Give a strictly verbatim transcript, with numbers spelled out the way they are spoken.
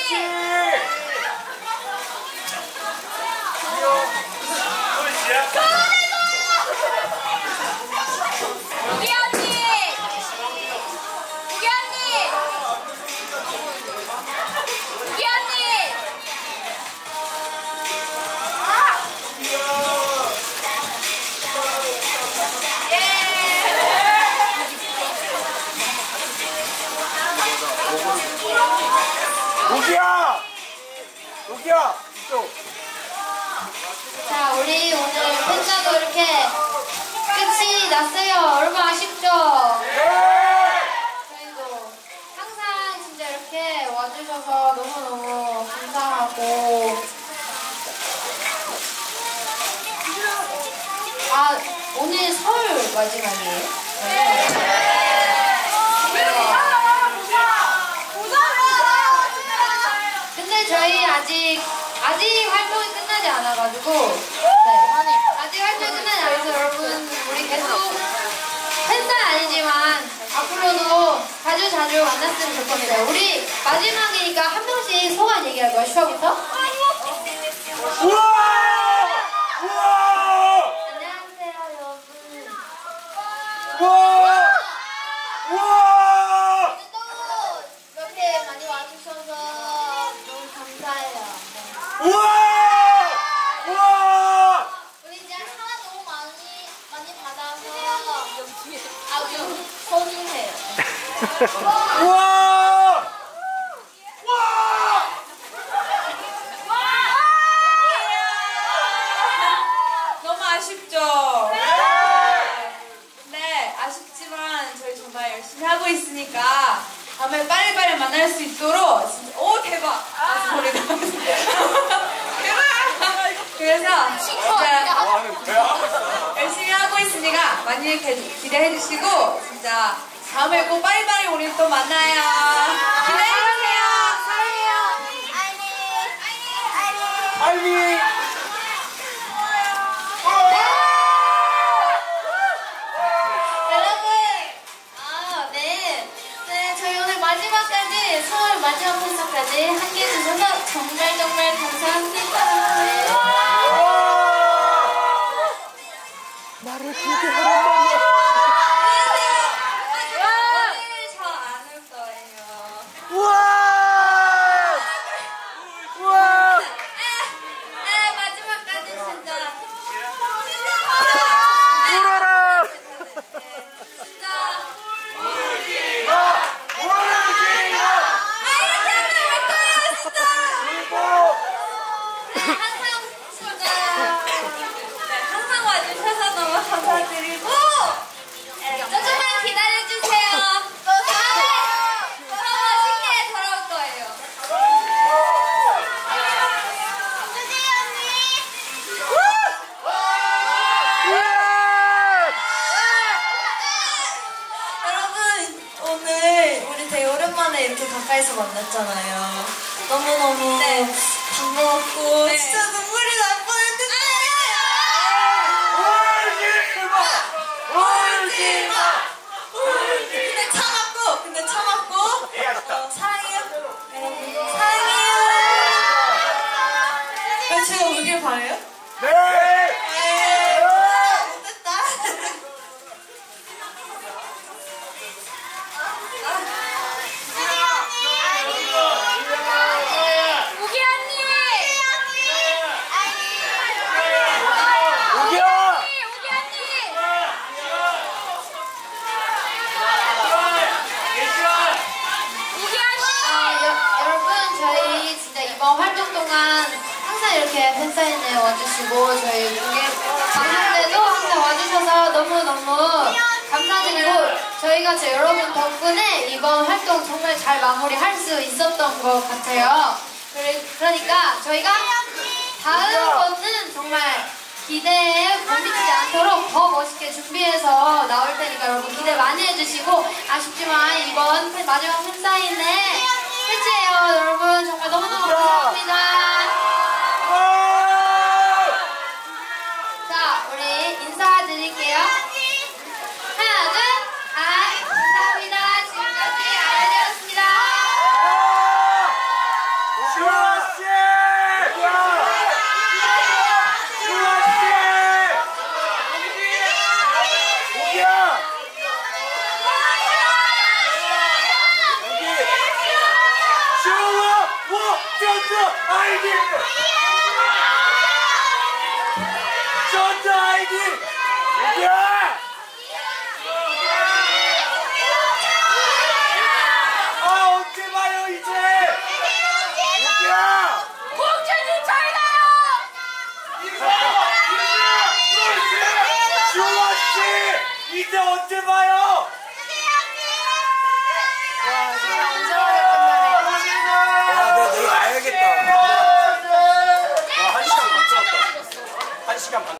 우기야! 우기야! 이쪽! 자, 우리 오늘 팬사도 이렇게 끝이 났어요. 여러분 아쉽죠? 네! 저희도 항상 진짜 이렇게 와주셔서 너무너무 감사하고 아, 오늘 설 마지막이에요? 네. 근데 저희 아직 아직 활동이 끝나지 않아가지고 네. 아직 활동이 끝나지 않아서 여러분 우리 계속 팬사는 아니지만 앞으로도 자주 자주 만났으면 좋겠어요. 우리 마지막이니까 한 명씩 소감 얘기할 거야. 슈아부터. 우와! 우와! 안녕하세요 여러분. 우와! 우와! 또 이렇게 많이 와주셔서 너무 감사해요. 우와! 우와! 우리 진짜 사랑 너무 많이 많이 받아서 아주 서운해요. 우와! 너무 아쉽죠? 네, 아쉽지만 저희 정말 열심히 하고 있으니까 다음에 빨리빨리 만날 수 있도록 진짜 오 대박! 아, 소리가 대박! 그래서 진짜 뭐 하는 거야? 열심히 하고 있으니까 많이 기대해 주시고 진짜 다음에 꼭 빨리빨리 우리 또 만나요. 기대해주세요. 사랑해요. 알미! 여러분, 아, 네. 네, 저희 오늘 마지막까지, 서울 마지막 콘서트까지 함께 해주셔서 정말 정말 감사합니다. 나를 기대하란 말이야. 오늘 저 안 올 거예요. 우와! 우와! 네, 마지막까지 진짜. 울어라! 진짜. 울어라! 이렇게 하면 올 거예요, 진짜. 울고! 네, 항상 진짜. 네, 항상 와주셔서 너무 감사드리고. 네, 조금만 기다려주세요. 또 다음에 더 멋있게 돌아올 거예요. 주세요, 여러분 오늘 우리 되게 오랜만에 이렇게 가까이서 만났잖아요. 너무너무 반가웠고 네. 진짜 눈물이 날 뻔했는데 울지 마! 울지 근데 참았고 근데 참았고 어, 사랑해요 여러분 사랑해요. 왜 제가 울길 바래요? 네! 에이, 못됐다. 우기 언니! 우기야! 우기 언니! 우기 언니! 아, 여, 여러분, 저희 진짜 이번 활동 동안 항상 이렇게 팬사인회 와주시고, 저희 공개 방송 때도 항상 와주셔서 너무너무 감사드리고, 저희가 제 여러분 덕분에 이번 활동 정말 잘 마무리할 수 있었던 것 같아요. 그래, 그러니까 저희가 다음번은 정말 기대에 못 미치지 않도록 더 멋있게 준비해서 나올 테니까 여러분 기대 많이 해주시고, 아쉽지만 이번 팬- 마지막 팬사인회 끝이에요. 여러분 정말 너무너무 감사합니다. 자, 우리 인사드릴게요. 하나, 둘, 아, 감사합니다. 지금까지 아이디어였습니다. 전투 아이디! 전투 아이디! 야! 아, 언제 봐요, 이제! 야! 공주님 잘 가요! 주원씨! 이제 언제 봐요? 와, 진짜 안전하게 끝나네. 아, 내가 내일 가야겠다. 아, 한 시간 반 찍었다. 한 시간 반.